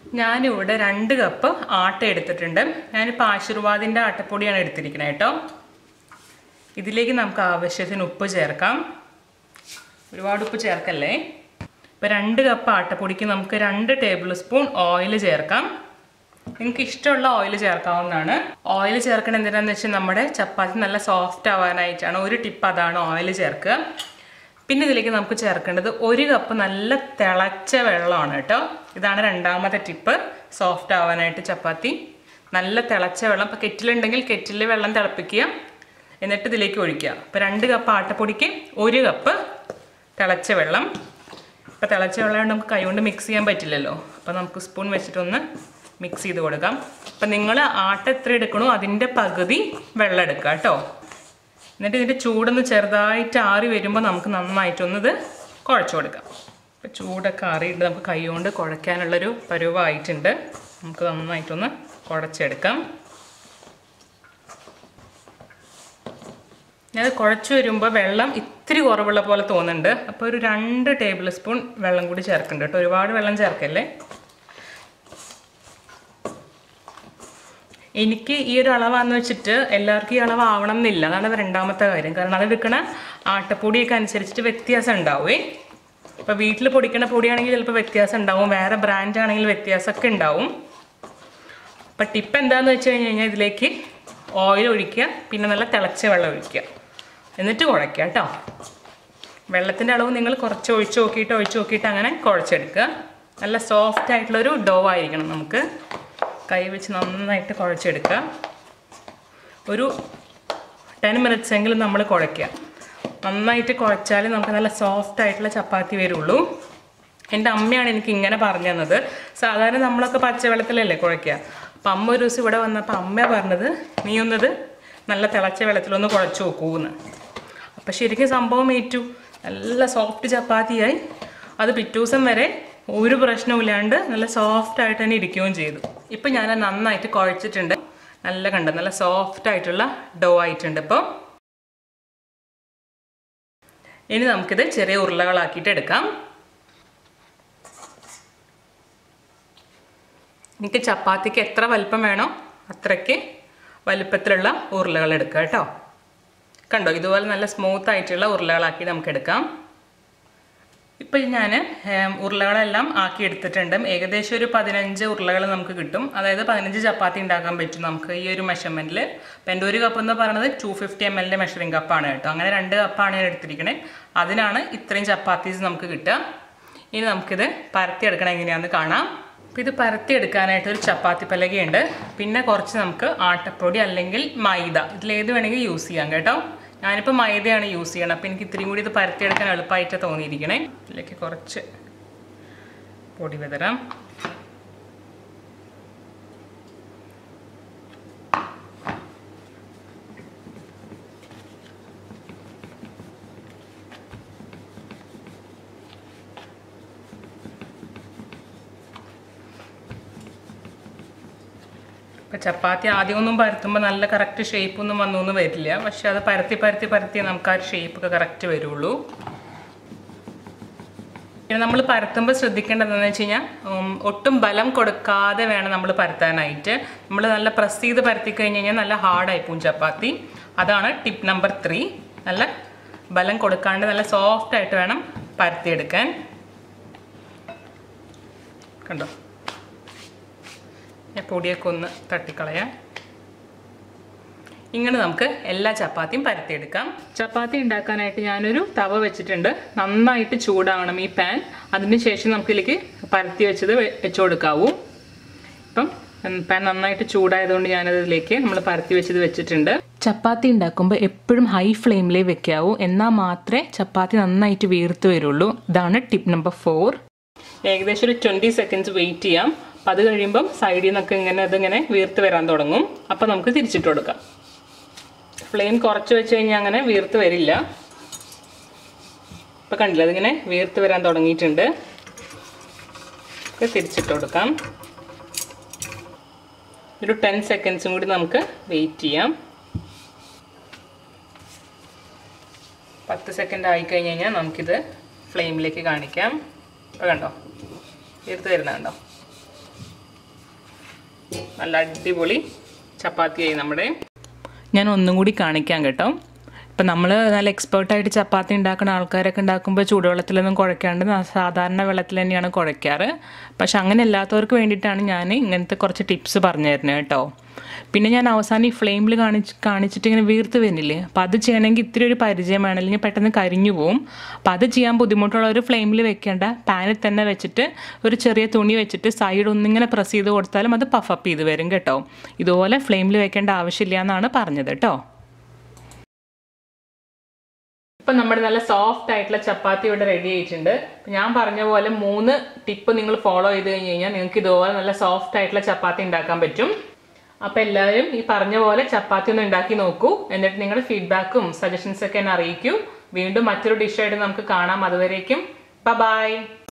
ഞാനിവിടെ 2 കപ്പ് ആട്ട എടുത്തിട്ടുണ്ട്. ഞാനിപ്പോൾ ആശീർവാദിൻ്റെ ആട്ടപ്പൊടിയാണ് എടുത്തിരിക്കുന്നത് കേട്ടോ. ഇതിലേക്ക് നമുക്ക് ആവശ്യത്തിന് ഉപ്പ് ചേർക്കാം. ഒരുപാട് ഉപ്പ് ചേർക്കല്ലേ. ഇപ്പോൾ 2 കപ്പ് ആട്ടപ്പൊടിക്ക് നമുക്ക് 2 ടേബിൾ സ്പൂൺ ഓയിൽ ചേർക്കാം. നിങ്ങൾക്ക് ഇഷ്ടമുള്ള ഓയിൽ ചേർക്കാവുന്നതാണ്. ഓയിൽ ചേർക്കണം എന്തിനാണെന്ന് വെച്ചാൽ നമ്മുടെ ചപ്പാത്തി നല്ല സോഫ്റ്റ് ആവാനായിട്ടാണ്. ഒരു ടിപ്പ് അതാണ്, ഓയിൽ ചേർക്കുക. പിന്നെ ഇതിലേക്ക് നമുക്ക് ചേർക്കേണ്ടത് 1 കപ്പ് നല്ല തിളച്ച വെള്ളമാണ് കേട്ടോ. ഇതാണ് രണ്ടാമത്തെ ടിപ്പ്, സോഫ്റ്റ് ആവാനായിട്ട് ചപ്പാത്തി. നല്ല തിളച്ച വെള്ളം, ഇപ്പോൾ കെറ്റിലുണ്ടെങ്കിൽ കെറ്റിലിൽ വെള്ളം തിളപ്പിക്കുക, എന്നിട്ട് ഇതിലേക്ക് ഒഴിക്കുക. ഇപ്പോൾ 2 കപ്പ് ആട്ടപ്പൊടിക്ക് 1 കപ്പ് തിളച്ച വെള്ളം. ഇപ്പോൾ തിളച്ച വെള്ളം നമുക്ക് കൈകൊണ്ട് മിക്സ് ചെയ്യാൻ പറ്റില്ലല്ലോ, അപ്പോൾ നമുക്ക് സ്പൂൺ വെച്ചിട്ടൊന്ന് മിക്സ് ചെയ്ത് കൊടുക്കാം. അപ്പം നിങ്ങൾ ആട്ട എത്ര എടുക്കണോ അതിൻ്റെ പകുതി വെള്ളം എടുക്കുക കേട്ടോ. എന്നിട്ട് ഇതിൻ്റെ ചൂടൊന്ന് ചെറുതായിട്ട് ആറി വരുമ്പോൾ നമുക്ക് നന്നായിട്ടൊന്നത് കുഴച്ച് കൊടുക്കാം. ഇപ്പോൾ ചൂടൊക്കെ ആറിയിട്ട് നമുക്ക് കൈ കൊണ്ട് കുഴയ്ക്കാനുള്ളൊരു പരുവമായിട്ടുണ്ട്. നമുക്ക് നന്നായിട്ടൊന്ന് കുഴച്ചെടുക്കാം. ഞാനത് കുഴച്ച് വരുമ്പോൾ വെള്ളം ഇത്തിരി കുറവുള്ള പോലെ തോന്നുന്നുണ്ട്. അപ്പോൾ ഒരു 2 ടേബിൾ സ്പൂൺ വെള്ളം കൂടി ചേർക്കുന്നുണ്ട് കേട്ടോ. ഒരുപാട് വെള്ളം ചേർക്കല്ലേ. എനിക്ക് ഈ ഒരു അളവാന്ന് വെച്ചിട്ട് എല്ലാവർക്കും ഈ അളവ് ആവണം എന്നില്ല. അതാണ് രണ്ടാമത്തെ കാര്യം. കാരണം അത് എടുക്കണ ആട്ടപ്പൊടിയൊക്കെ അനുസരിച്ചിട്ട് വ്യത്യാസം ഉണ്ടാവുമേ. ഇപ്പോൾ വീട്ടിൽ പൊടിക്കണ പൊടിയാണെങ്കിൽ ചിലപ്പോൾ വ്യത്യാസം ഉണ്ടാവും, വേറെ ബ്രാൻഡ് ആണെങ്കിൽ വ്യത്യാസമൊക്കെ ഉണ്ടാവും. അപ്പം ടിപ്പ് എന്താണെന്ന് വെച്ച് കഴിഞ്ഞാൽ ഇതിലേക്ക് ഓയിൽ ഒഴിക്കുക, പിന്നെ നല്ല തിളച്ച വെള്ളം ഒഴിക്കുക, എന്നിട്ട് കുഴയ്ക്കുക കേട്ടോ. വെള്ളത്തിൻ്റെ അളവ് നിങ്ങൾ കുറച്ച് ഒഴിച്ച് നോക്കിയിട്ട് അങ്ങനെ കുഴച്ചെടുക്കുക. നല്ല സോഫ്റ്റ് ആയിട്ടുള്ളൊരു ഡോ ആയിരിക്കണം. നമുക്ക് കൈ വെച്ച് നന്നായിട്ട് കുഴച്ചെടുക്കുക. ഒരു 10 മിനിറ്റ്സ് എങ്കിലും നമ്മൾ കുഴയ്ക്കുക. നന്നായിട്ട് കുഴച്ചാൽ നമുക്ക് നല്ല സോഫ്റ്റ് ആയിട്ടുള്ള ചപ്പാത്തി വരുള്ളൂ. എൻ്റെ അമ്മയാണ് എനിക്ക് ഇങ്ങനെ പറഞ്ഞു തന്നത്. സാധാരണ നമ്മളൊക്കെ പച്ചവെള്ളത്തിലല്ലേ കുഴയ്ക്കുക. അപ്പം അമ്മ ഒരു ദിവസം ഇവിടെ വന്നപ്പോൾ അമ്മ പറഞ്ഞത്, നീ ഒന്നത് നല്ല തിളച്ച വെള്ളത്തിലൊന്ന് കുഴച്ച് നോക്കൂന്ന്. അപ്പം ശരിക്കും സംഭവം ഏറ്റു. നല്ല സോഫ്റ്റ് ചപ്പാത്തിയായി. അത് പിറ്റേ ദിവസം വരെ ഒരു പ്രശ്നമില്ലാണ്ട് നല്ല സോഫ്റ്റ് ആയിട്ട് തന്നെ ഇരിക്കുകയും ചെയ്തു. ഇപ്പം ഞാൻ നന്നായിട്ട് കുഴച്ചിട്ടുണ്ട്. നല്ല സോഫ്റ്റ് ആയിട്ടുള്ള ഡോ ആയിട്ടുണ്ട്. ഇപ്പോൾ ഇനി നമുക്കിത് ചെറിയ ഉരുളകളാക്കിയിട്ട് എടുക്കാം. എനിക്ക് ചപ്പാത്തിക്ക് എത്ര വലിപ്പം വേണോ അത്രയ്ക്ക് വലിപ്പത്തിലുള്ള ഉരുളകൾ എടുക്കുക കേട്ടോ. കണ്ടോ, ഇതുപോലെ നല്ല സ്മൂത്ത് ആയിട്ടുള്ള ഉരുളകളാക്കി നമുക്ക് എടുക്കാം. ഇപ്പം ഞാൻ ഉരുളകളെല്ലാം ആക്കി എടുത്തിട്ടുണ്ട്. ഏകദേശം ഒരു 15 ഉരുളകൾ നമുക്ക് കിട്ടും. അതായത് 15 ചപ്പാത്തി ഉണ്ടാക്കാൻ പറ്റും നമുക്ക് ഈ ഒരു മെഷർമെൻറ്റിൽ. അപ്പം എൻ്റെ 1 കപ്പ് എന്ന് പറയുന്നത് 250 ml മെഷറിംഗ് കപ്പാണ് കേട്ടോ. അങ്ങനെ 2 കപ്പാണ് ഞാൻ എടുത്തിരിക്കണേ. അതിനാണ് ഇത്രയും ചപ്പാത്തീസ് നമുക്ക് കിട്ടുക. ഇനി നമുക്കിത് പരത്തിയെടുക്കണം എങ്ങനെയാണെന്ന് കാണാം. അപ്പോൾ ഇത് പരത്തിയെടുക്കാനായിട്ട് ഒരു ചപ്പാത്തി പലകയുണ്ട്. പിന്നെ കുറച്ച് നമുക്ക് ആട്ടപ്പൊടി അല്ലെങ്കിൽ മൈദ, ഇതിലേത് വേണമെങ്കിൽ യൂസ് ചെയ്യാം കേട്ടോ. ഞാനിപ്പോൾ മൈദയാണ് യൂസ് ചെയ്യണം. അപ്പോൾ എനിക്ക് ഇത്തിരി കൂടി ഇത് പരത്തിയെടുക്കാൻ എളുപ്പമായിട്ട് തോന്നിയിരിക്കണേ. ഇതിലേക്ക് കുറച്ച് പൊടി വിതറാം. ഇപ്പോൾ ചപ്പാത്തി ആദ്യമൊന്നും പരത്തുമ്പോൾ നല്ല കറക്റ്റ് ഷേപ്പൊന്നും വന്നൊന്നും വരില്ല. പക്ഷെ അത് പരത്തി നമുക്ക് ആ ഷേപ്പൊക്കെ കറക്റ്റ് വരുള്ളൂ. പിന്നെ നമ്മൾ പരത്തുമ്പോൾ ശ്രദ്ധിക്കേണ്ടതെന്ന് വെച്ച് കഴിഞ്ഞാൽ ഒട്ടും ബലം കൊടുക്കാതെ വേണം നമ്മൾ പരത്താനായിട്ട്. നമ്മൾ നല്ല പ്രസ് ചെയ്ത് പരത്തി കഴിഞ്ഞ് കഴിഞ്ഞാൽ നല്ല ഹാർഡായി പോവും ചപ്പാത്തി. അതാണ് ടിപ്പ് നമ്പർ 3. നല്ല ബലം കൊടുക്കാണ്ട് നല്ല സോഫ്റ്റായിട്ട് വേണം പരത്തിയെടുക്കാൻ. കണ്ടോ, പൊടിയൊക്കെ ഒന്ന് തട്ടിക്കളയാം. ഇങ്ങനെ നമുക്ക് എല്ലാ ചപ്പാത്തിയും പരത്തിയെടുക്കാം. ചപ്പാത്തി ഉണ്ടാക്കാനായിട്ട് ഞാനൊരു തവ വെച്ചിട്ടുണ്ട്. നന്നായിട്ട് ചൂടാവണം ഈ പാൻ. അതിനുശേഷം നമുക്കിതിലേക്ക് പരത്തി വെച്ചത് വെച്ചു കൊടുക്കാവൂ. ഇപ്പം പാൻ നന്നായിട്ട് ചൂടായതുകൊണ്ട് ഞാനതിലേക്ക് നമ്മൾ പരത്തി വെച്ചത് വെച്ചിട്ടുണ്ട്. ചപ്പാത്തി ഉണ്ടാക്കുമ്പോൾ എപ്പോഴും ഹൈ ഫ്ലെയിമിലേ വെക്കാവൂ. എന്നാൽ മാത്രമേ ചപ്പാത്തി നന്നായിട്ട് വീർത്ത് വരുള്ളൂ. ഇതാണ് ടിപ്പ് നമ്പർ 4. ഏകദേശം ഒരു 20 സെക്കൻഡ്സ് വെയിറ്റ് ചെയ്യാം. അപ്പം അത് കഴിയുമ്പം സൈഡിൽ നിന്നൊക്കെ അതിങ്ങനെ വീർത്ത് വരാൻ തുടങ്ങും. അപ്പം നമുക്ക് തിരിച്ചിട്ട് കൊടുക്കാം. ഫ്ലെയിം കുറച്ച് വെച്ച് കഴിഞ്ഞാൽ അങ്ങനെ വീർത്ത് വരില്ല. ഇപ്പം കണ്ടില്ല, അതിങ്ങനെ വീർത്ത് വരാൻ തുടങ്ങിയിട്ടുണ്ട്. തിരിച്ചിട്ട് കൊടുക്കാം. ഒരു 10 സെക്കൻഡ്സും കൂടി നമുക്ക് വെയിറ്റ് ചെയ്യാം. 10 സെക്കൻഡ് ആയിക്കഴിഞ്ഞ് കഴിഞ്ഞാൽ നമുക്കിത് ഫ്ലെയിമിലേക്ക് കാണിക്കാം. അപ്പോൾ കണ്ടോ, വീർത്ത് വരുന്നുണ്ടോ? നല്ല അടിപൊളി ചപ്പാത്തിയായി നമ്മുടെ. ഞാൻ ഒന്നും കൂടി കാണിക്കാം കേട്ടോ. ഇപ്പം നമ്മൾ നല്ല എക്സ്പേർട്ടായിട്ട് ചപ്പാത്തി ഉണ്ടാക്കുന്ന ആൾക്കാരൊക്കെ ഉണ്ടാക്കുമ്പോൾ ചൂടുവെള്ളത്തിലൊന്നും കുഴയ്ക്കാണ്ട് സാധാരണ വെള്ളത്തിൽ തന്നെയാണ് കുഴയ്ക്കാറ്. പക്ഷെ അങ്ങനെ അല്ലാത്തവർക്ക് വേണ്ടിയിട്ടാണ് ഞാൻ ഇങ്ങനത്തെ കുറച്ച് ടിപ്സ് പറഞ്ഞു തരുന്നത് കേട്ടോ. പിന്നെ ഞാൻ അവസാനം ഈ ഫ്ലെയിമിൽ കാണിച്ചിട്ട് ഇങ്ങനെ വീർത്ത് വരുന്നില്ലേ, അപ്പോൾ അത് ചെയ്യണമെങ്കിൽ ഇത്തിരി ഒരു പരിചയം വേണം, അല്ലെങ്കിൽ പെട്ടെന്ന് കരിഞ്ഞു പോവും. അപ്പോൾ അത് ചെയ്യാൻ ബുദ്ധിമുട്ടുള്ള ഒരു ഫ്ലെയിമിൽ വെക്കേണ്ട, പാനിൽ തന്നെ വെച്ചിട്ട് ഒരു ചെറിയ തുണി വെച്ചിട്ട് സൈഡ് ഒന്നിങ്ങനെ പ്രസ് ചെയ്ത് കൊടുത്താലും അത് പഫപ്പ് ചെയ്ത് വരും കേട്ടോ. ഇതുപോലെ ഫ്ലെയിമിൽ വെക്കേണ്ട ആവശ്യമില്ല എന്നാണ് പറഞ്ഞത് കേട്ടോ. ഇപ്പം നമ്മുടെ നല്ല സോഫ്റ്റ് ആയിട്ടുള്ള ചപ്പാത്തി ഇവിടെ റെഡി ആയിട്ടുണ്ട്. ഞാൻ പറഞ്ഞ പോലെ 3 ടിപ്പ് നിങ്ങൾ ഫോളോ ചെയ്ത് കഴിഞ്ഞ് കഴിഞ്ഞാൽ നിങ്ങൾക്ക് ഇതുപോലെ നല്ല സോഫ്റ്റ് ആയിട്ടുള്ള ചപ്പാത്തി ഉണ്ടാക്കാൻ പറ്റും. അപ്പം എല്ലാവരും ഈ പറഞ്ഞ പോലെ ചപ്പാത്തി ഒന്ന് ഉണ്ടാക്കി നോക്കൂ. എന്നിട്ട് നിങ്ങളുടെ ഫീഡ്ബാക്കും സജഷൻസൊക്കെ എന്നെ അറിയിക്കൂ. വീണ്ടും മറ്റൊരു ഡിഷായിട്ട് നമുക്ക് കാണാം. അതുവരേക്കും ബൈ.